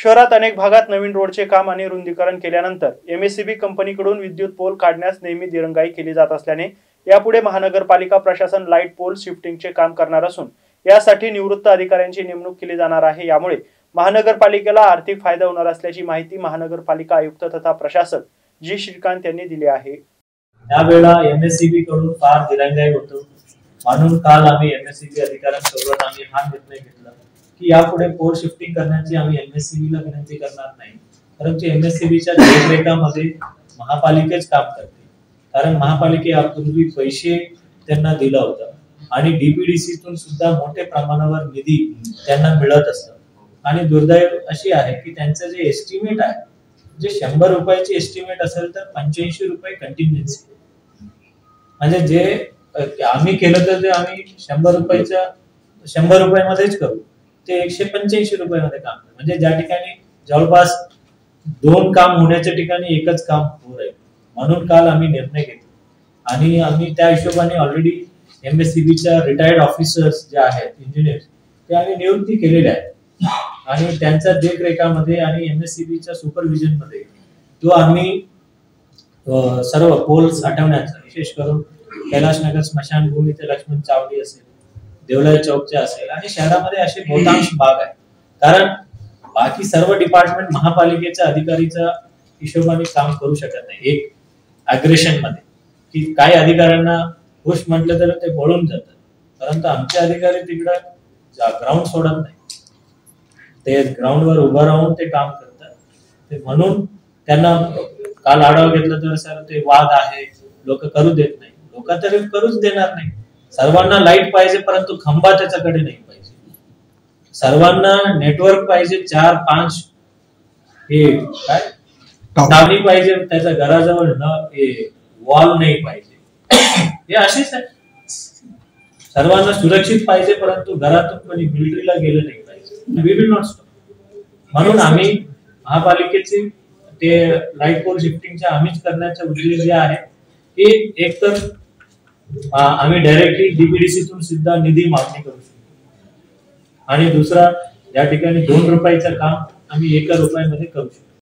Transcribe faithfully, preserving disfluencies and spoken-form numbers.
शहरात अनेक भागात नवीन रोडचे काम आणि रुंदीकरण केल्यानंतर एमएससीबी कंपनीकडून विद्युत पोल काढण्यास नेहमी दिरंगाई केली जात असल्याने यापुढे महानगरपालिका प्रशासन लाईट पोल शिफ्टिंगचे काम करणार असून यासाठी निवृत्त अधिकाऱ्यांची नेमणूक केली जाणार आहे। यामुळे महानगरपालिकेला आर्थिक फायदा होणार असल्याची माहिती महानगरपालिका आयुक्त तथा प्रशासक जी श्रीकांत यांनी दिली आहे। यावेळेला एमएससीबी कडून फार दिरंगाई होतो म्हणून काल आम्ही एमएससीबी अधिकाऱ्यांसोबत आम्ही हा निर्णय घेतला की यापुढे पोल शिफ्टिंग करण्याची आम्ही एमएससीबी ला विनंती करणार नाही, परंतु एमएससीबीच्या देखरेखीमध्ये महापालिकेच काम करते। कारण महापालिकेपूर्वी पैसे त्यांना दिला होता आणि डीपीडीसी तून सुद्धा मोठ्या प्रमाणावर निधी त्यांना मिळत असतो आणि दुर्दैव अशी आहे की त्यांचं जे एस्टिमेट आहे जे शंभर रुपयाचे एस्टिमेट असेल तर पंच्याऐंशी रुपये कंटिन्युएन्सी, म्हणजे जे आम्ही केलं तर ते आम्ही शंभर रुपयाच्या शंभर रुपयामध्येच करू ते एकशे पंच्याऐंशी रुपयामध्ये काम, म्हणजे ज्या ठिकाणी जवळपास दोन काम होण्याच्या ठिकाणी एकच काम होत आहे। म्हणून काल आम्ही निर्णय घेतला आणि आम्ही त्या हिशोबाने ऑलरेडी एमएससीबीच्या रिटायर्ड ऑफिसर्स जे आहेत इंजिनियर ते आम्ही नियुक्ती केलेले आहे आणि त्यांच्या देखरेखीमध्ये आणि एमएससीबीच्या सुपरविजन मध्ये तो आम्ही सर्व पोल्स हटवण्याचा, विशेष करून कैलाशनगर स्मशानभूमी ते लक्ष्मण चावडी असेल, देवलाई चौकचे असेल आणि शहरामध्ये असे बहुतांश भाग आहे। कारण बाकी सर्व डिपार्टमेंट महापालिकेच्या अधिकारीच्या हिशोबाने काम करू शकत नाही एक अग्रेशन मध्ये, की काही अधिकाऱ्यांना खुश म्हटलं तर ते बोलून जातात, परंतु आमचे अधिकारी तिकडे ग्राउंड सोडत नाही, ते ग्राउंडवर उभं राहून ते काम करतात। ते म्हणून त्यांना काल आढावा घेतला तर सर ते वाद आहे, लोक करू देत नाही, लोक तरी करूच देणार नाही। सर्वांना लाईट पाहिजे परंतु खंबा त्याच्याकडे नाही पाहिजे, सर्वांना नेटवर्क पाहिजे, चार पाच हे काय टावरी पाहिजे, त्याच्या घराजवळ न हे वॉल नाही पाहिजे, हे असेच आहे। सर्वांना सुरक्षित पाहिजे परंतु घरातून कोणी मिलिटरीला गेलं नाही पाहिजे, वी विल नॉट स्टॉप। म्हणून आम्ही महापालिकेचे ते लाईट पोल शिफ्टिंगच्या आम्हीच करण्याचा उद्देश जे आहे ते एक तर आम्ही डायरेक्टली डीपीडीसी तून सुद्धा निधी मागणी करू शकतो आणि दुसरा या ठिकाणी दोन रुपयाचं काम आम्ही एका रुपयामध्ये करू शकतो।